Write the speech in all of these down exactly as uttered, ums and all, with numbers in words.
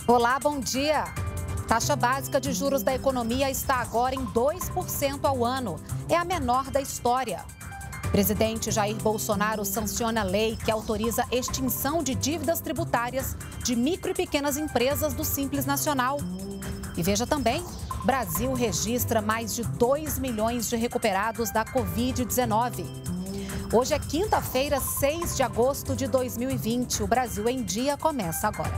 Olá, bom dia. Taxa básica de juros da economia está agora em dois por cento ao ano. É a menor da história. Presidente Jair Bolsonaro sanciona a lei que autoriza a extinção de dívidas tributárias de micro e pequenas empresas do Simples Nacional. E veja também, Brasil registra mais de dois milhões de recuperados da covid dezenove. Hoje é quinta-feira, seis de agosto de dois mil e vinte. O Brasil em Dia começa agora.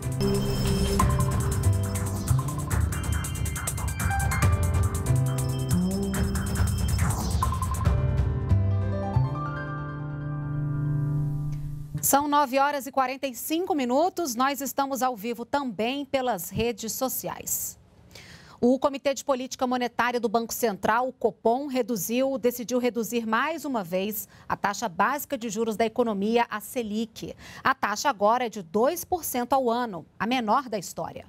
São nove horas e quarenta e cinco minutos. Nós estamos ao vivo também pelas redes sociais. O Comitê de Política Monetária do Banco Central, o Copom, reduziu, decidiu reduzir mais uma vez a taxa básica de juros da economia, a Selic. A taxa agora é de dois por cento ao ano, a menor da história.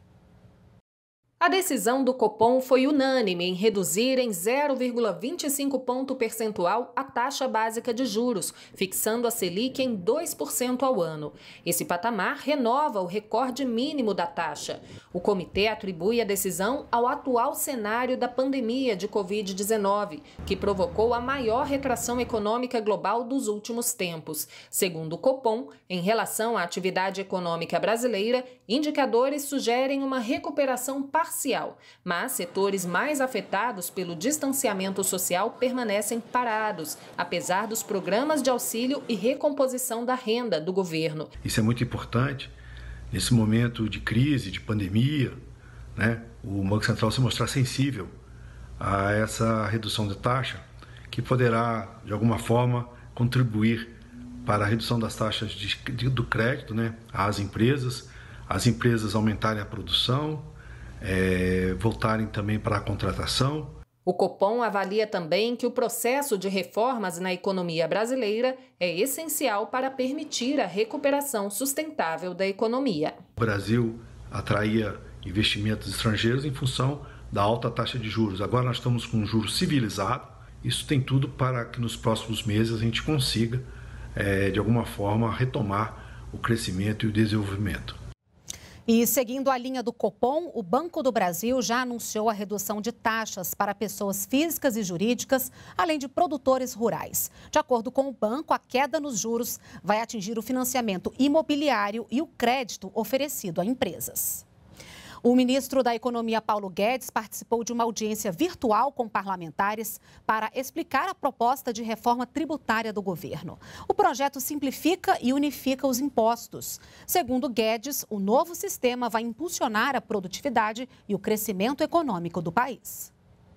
A decisão do Copom foi unânime em reduzir em zero vírgula vinte e cinco ponto percentual a taxa básica de juros, fixando a Selic em dois por cento ao ano. Esse patamar renova o recorde mínimo da taxa. O comitê atribui a decisão ao atual cenário da pandemia de covid dezenove, que provocou a maior retração econômica global dos últimos tempos. Segundo o Copom, em relação à atividade econômica brasileira, indicadores sugerem uma recuperação parcial. Parcial, mas setores mais afetados pelo distanciamento social permanecem parados, apesar dos programas de auxílio e recomposição da renda do governo. Isso é muito importante nesse momento de crise, de pandemia, né? O Banco Central se mostrar sensível a essa redução de taxa, que poderá, de alguma forma, contribuir para a redução das taxas de, de, do crédito, né? Às empresas, as empresas aumentarem a produção, É, voltarem também para a contratação. O Copom avalia também que o processo de reformas na economia brasileira é essencial para permitir a recuperação sustentável da economia. O Brasil atraía investimentos estrangeiros em função da alta taxa de juros. Agora nós estamos com um juro civilizado. Isso tem tudo para que nos próximos meses a gente consiga, é, de alguma forma, retomar o crescimento e o desenvolvimento. E seguindo a linha do Copom, o Banco do Brasil já anunciou a redução de taxas para pessoas físicas e jurídicas, além de produtores rurais. De acordo com o banco, a queda nos juros vai atingir o financiamento imobiliário e o crédito oferecido a empresas. O ministro da Economia, Paulo Guedes, participou de uma audiência virtual com parlamentares para explicar a proposta de reforma tributária do governo. O projeto simplifica e unifica os impostos. Segundo Guedes, o novo sistema vai impulsionar a produtividade e o crescimento econômico do país.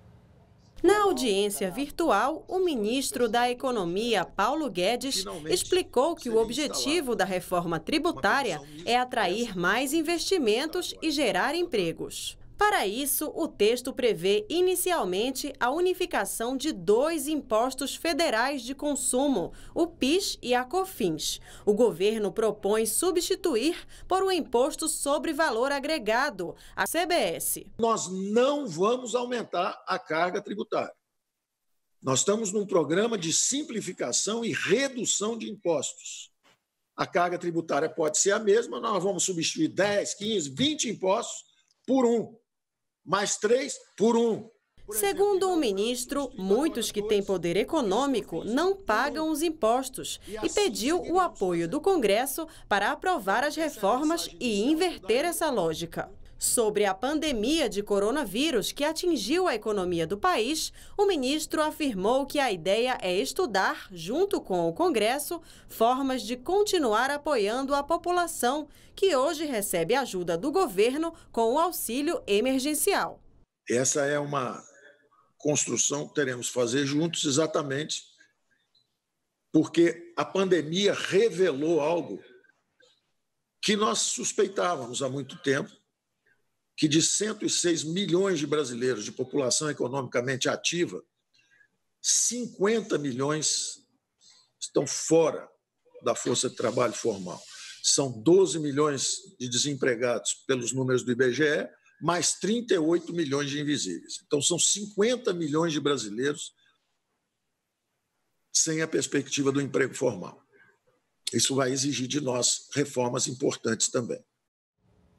Na audiência virtual, o ministro da Economia, Paulo Guedes, explicou que o objetivo da reforma tributária é atrair mais investimentos e gerar empregos. Para isso, o texto prevê inicialmente a unificação de dois impostos federais de consumo, o PIS e a COFINS. O governo propõe substituir por um imposto sobre valor agregado, a C B S. Nós não vamos aumentar a carga tributária. Nós estamos num programa de simplificação e redução de impostos. A carga tributária pode ser a mesma, nós vamos substituir dez, quinze, vinte impostos por um. Mais três por um. Segundo o ministro, muitos que têm poder econômico não pagam os impostos e pediu o apoio do Congresso para aprovar as reformas e inverter essa lógica. Sobre a pandemia de coronavírus que atingiu a economia do país, o ministro afirmou que a ideia é estudar, junto com o Congresso, formas de continuar apoiando a população, que hoje recebe ajuda do governo com o auxílio emergencial. Essa é uma construção que teremos que fazer juntos, exatamente porque a pandemia revelou algo que nós suspeitávamos há muito tempo, que de cento e seis milhões de brasileiros de população economicamente ativa, cinquenta milhões estão fora da força de trabalho formal. São doze milhões de desempregados pelos números do I B G E, mais trinta e oito milhões de invisíveis. Então, são cinquenta milhões de brasileiros sem a perspectiva do emprego formal. Isso vai exigir de nós reformas importantes também.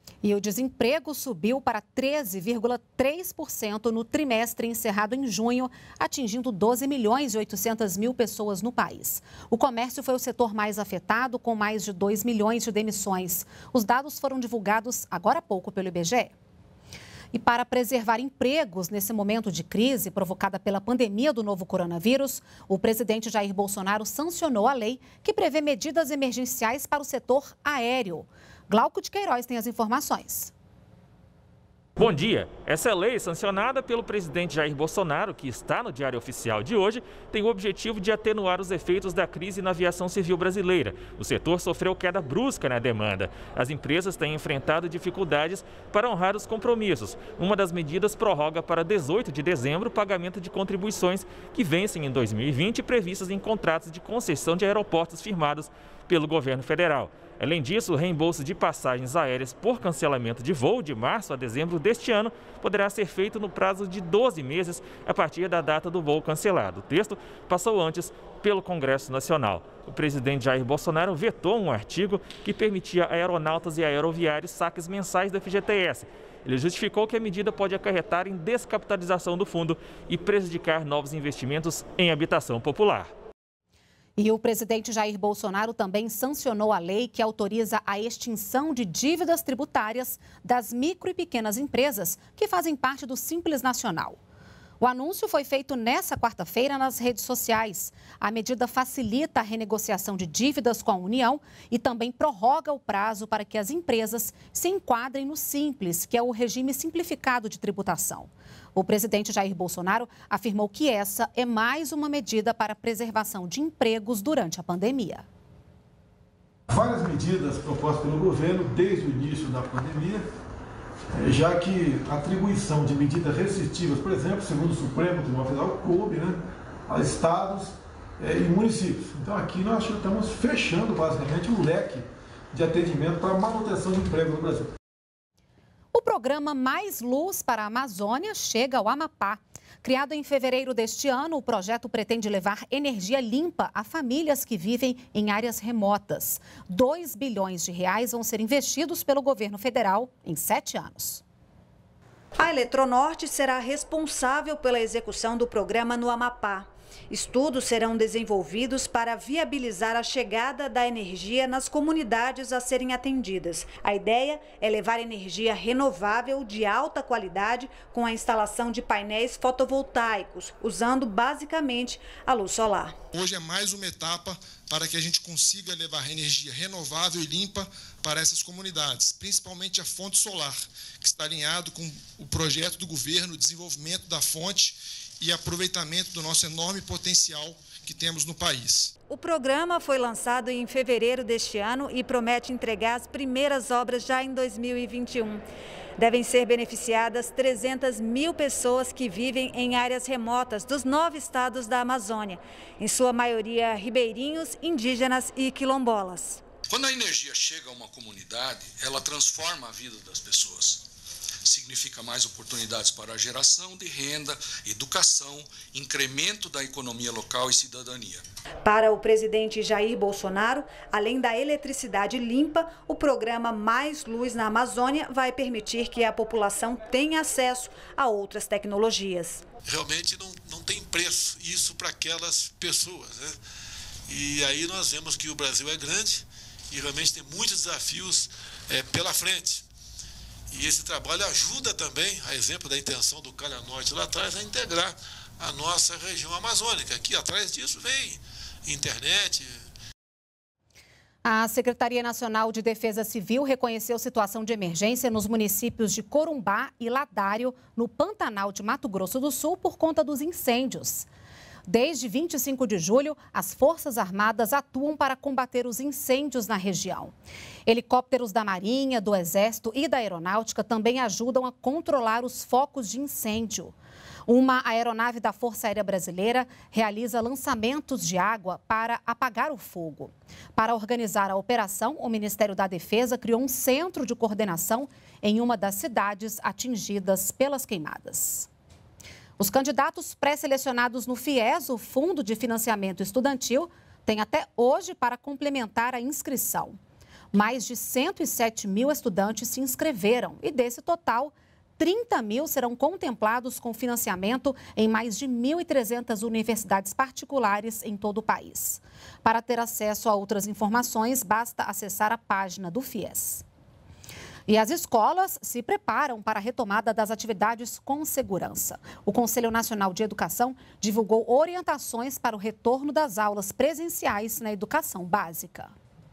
E o desemprego subiu para treze vírgula três por cento no trimestre encerrado em junho, atingindo doze milhões e oitocentas mil pessoas no país. O comércio foi o setor mais afetado, com mais de dois milhões de demissões. Os dados foram divulgados agora há pouco pelo I B G E. E para preservar empregos nesse momento de crise provocada pela pandemia do novo coronavírus, o presidente Jair Bolsonaro sancionou a lei que prevê medidas emergenciais para o setor aéreo. Glauco de Queiroz tem as informações. Bom dia. Essa lei, sancionada pelo presidente Jair Bolsonaro, que está no Diário Oficial de hoje, tem o objetivo de atenuar os efeitos da crise na aviação civil brasileira. O setor sofreu queda brusca na demanda. As empresas têm enfrentado dificuldades para honrar os compromissos. Uma das medidas prorroga para dezoito de dezembro o pagamento de contribuições que vencem em dois mil e vinte, previstas em contratos de concessão de aeroportos firmados pelo governo federal. Além disso, o reembolso de passagens aéreas por cancelamento de voo de março a dezembro deste ano poderá ser feito no prazo de doze meses a partir da data do voo cancelado. O texto passou antes pelo Congresso Nacional. O presidente Jair Bolsonaro vetou um artigo que permitia a aeronautas e aeroviários saques mensais do F G T S. Ele justificou que a medida pode acarretar em descapitalização do fundo e prejudicar novos investimentos em habitação popular. E o presidente Jair Bolsonaro também sancionou a lei que autoriza a extinção de dívidas tributárias das micro e pequenas empresas que fazem parte do Simples Nacional. O anúncio foi feito nesta quarta-feira nas redes sociais. A medida facilita a renegociação de dívidas com a União e também prorroga o prazo para que as empresas se enquadrem no Simples, que é o regime simplificado de tributação. O presidente Jair Bolsonaro afirmou que essa é mais uma medida para a preservação de empregos durante a pandemia. Várias medidas propostas pelo governo desde o início da pandemia, já que a atribuição de medidas restritivas, por exemplo, segundo o Supremo Tribunal Federal, coube, né, a estados é, e municípios. Então aqui nós estamos fechando basicamente um leque de atendimento para a manutenção de emprego no Brasil. O programa Mais Luz para a Amazônia chega ao Amapá. Criado em fevereiro deste ano, o projeto pretende levar energia limpa a famílias que vivem em áreas remotas. dois bilhões de reais vão ser investidos pelo governo federal em sete anos. A Eletronorte será responsável pela execução do programa no Amapá. Estudos serão desenvolvidos para viabilizar a chegada da energia nas comunidades a serem atendidas. A ideia é levar energia renovável de alta qualidade com a instalação de painéis fotovoltaicos, usando basicamente a luz solar. Hoje é mais uma etapa para que a gente consiga levar energia renovável e limpa para essas comunidades, principalmente a fonte solar, que está alinhado com o projeto do governo, o desenvolvimento da fonte e aproveitamento do nosso enorme potencial que temos no país. O programa foi lançado em fevereiro deste ano e promete entregar as primeiras obras já em dois mil e vinte e um. Devem ser beneficiadas trezentas mil pessoas que vivem em áreas remotas dos nove estados da Amazônia, em sua maioria ribeirinhos, indígenas e quilombolas. Quando a energia chega a uma comunidade, ela transforma a vida das pessoas. Significa mais oportunidades para a geração de renda, educação, incremento da economia local e cidadania. Para o presidente Jair Bolsonaro, além da eletricidade limpa, o programa Mais Luz na Amazônia vai permitir que a população tenha acesso a outras tecnologias. Realmente não, não tem preço isso para aquelas pessoas, né? E aí nós vemos que o Brasil é grande e realmente tem muitos desafios é, pela frente. E esse trabalho ajuda também, a exemplo da intenção do Calha Norte lá atrás, a integrar a nossa região amazônica. Aqui atrás disso vem internet. A Secretaria Nacional de Defesa Civil reconheceu situação de emergência nos municípios de Corumbá e Ladário, no Pantanal de Mato Grosso do Sul, por conta dos incêndios. Desde vinte e cinco de julho, as Forças Armadas atuam para combater os incêndios na região. Helicópteros da Marinha, do Exército e da Aeronáutica também ajudam a controlar os focos de incêndio. Uma aeronave da Força Aérea Brasileira realiza lançamentos de água para apagar o fogo. Para organizar a operação, o Ministério da Defesa criou um centro de coordenação em uma das cidades atingidas pelas queimadas. Os candidatos pré-selecionados no FIES, o Fundo de Financiamento Estudantil, têm até hoje para complementar a inscrição. Mais de cento e sete mil estudantes se inscreveram e, desse total, trinta mil serão contemplados com financiamento em mais de mil e trezentas universidades particulares em todo o país. Para ter acesso a outras informações, basta acessar a página do FIES. E as escolas se preparam para a retomada das atividades com segurança. O Conselho Nacional de Educação divulgou orientações para o retorno das aulas presenciais na educação básica.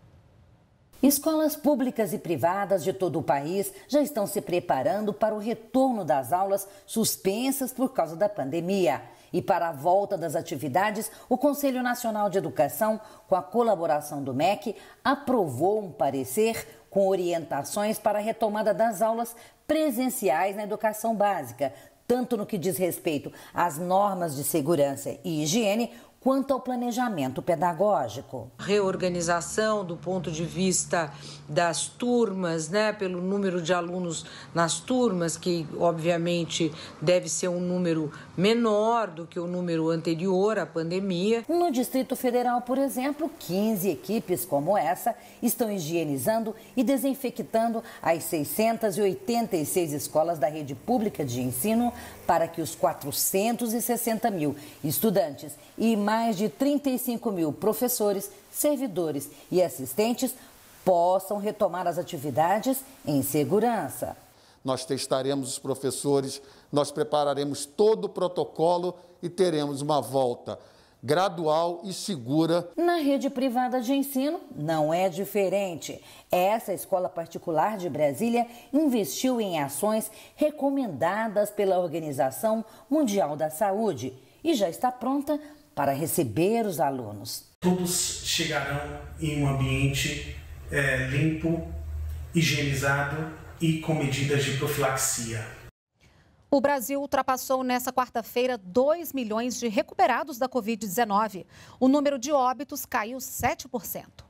Escolas públicas e privadas de todo o país já estão se preparando para o retorno das aulas suspensas por causa da pandemia. E para a volta das atividades, o Conselho Nacional de Educação, com a colaboração do M E C, aprovou um parecer com orientações para a retomada das aulas presenciais na educação básica, tanto no que diz respeito às normas de segurança e higiene, quanto ao planejamento pedagógico. Reorganização do ponto de vista das turmas, né, pelo número de alunos nas turmas, que obviamente deve ser um número menor do que o número anterior à pandemia. No Distrito Federal, por exemplo, quinze equipes como essa estão higienizando e desinfectando as seiscentas e oitenta e seis escolas da rede pública de ensino para que os quatrocentos e sessenta mil estudantes e mais de trinta e cinco mil professores, servidores e assistentes possam retomar as atividades em segurança. Nós testaremos os professores, nós prepararemos todo o protocolo e teremos uma volta gradual e segura. Na rede privada de ensino não é diferente. Essa escola particular de Brasília investiu em ações recomendadas pela Organização Mundial da Saúde e já está pronta para receber os alunos. Todos chegarão em um ambiente é, limpo, higienizado e com medidas de profilaxia. O Brasil ultrapassou nesta quarta-feira dois milhões de recuperados da covid dezenove. O número de óbitos caiu sete por cento.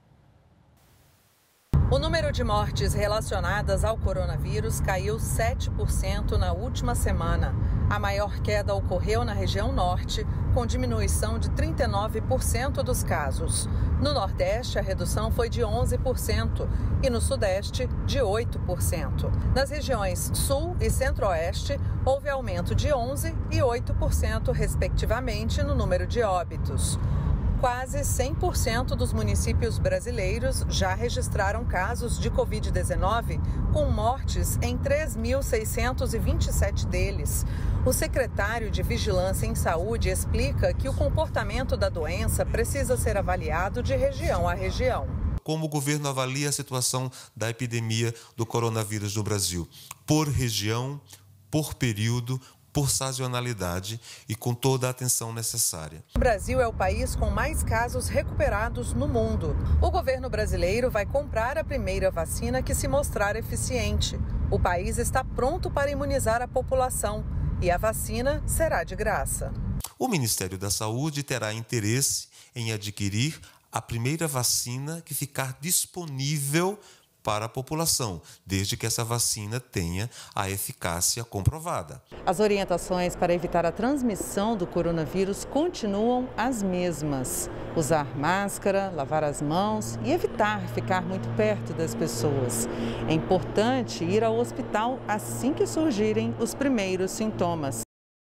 O número de mortes relacionadas ao coronavírus caiu sete por cento na última semana. A maior queda ocorreu na região norte, com diminuição de trinta e nove por cento dos casos. No Nordeste, a redução foi de onze por cento e no Sudeste, de oito por cento. Nas regiões Sul e Centro-Oeste, houve aumento de onze por cento e oito por cento, respectivamente, no número de óbitos. Quase cem por cento dos municípios brasileiros já registraram casos de covid dezenove, com mortes em três mil seiscentos e vinte e sete deles. O secretário de Vigilância em Saúde explica que o comportamento da doença precisa ser avaliado de região a região. Como o governo avalia a situação da epidemia do coronavírus no Brasil? Por região, por período, por sazonalidade e com toda a atenção necessária. O Brasil é o país com mais casos recuperados no mundo. O governo brasileiro vai comprar a primeira vacina que se mostrar eficiente. O país está pronto para imunizar a população e a vacina será de graça. O Ministério da Saúde terá interesse em adquirir a primeira vacina que ficar disponível para a população, desde que essa vacina tenha a eficácia comprovada. As orientações para evitar a transmissão do coronavírus continuam as mesmas. Usar máscara, lavar as mãos e evitar ficar muito perto das pessoas. É importante ir ao hospital assim que surgirem os primeiros sintomas.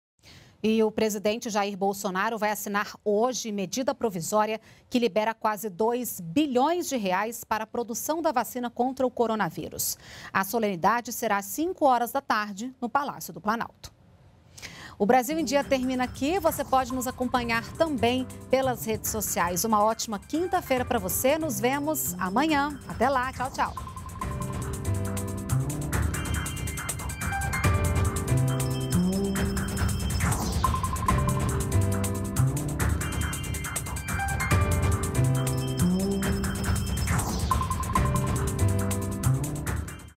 E o presidente Jair Bolsonaro vai assinar hoje medida provisória que libera quase dois bilhões de reais para a produção da vacina contra o coronavírus. A solenidade será às cinco horas da tarde no Palácio do Planalto. O Brasil em Dia termina aqui. Você pode nos acompanhar também pelas redes sociais. Uma ótima quinta-feira para você. Nos vemos amanhã. Até lá. Tchau, tchau.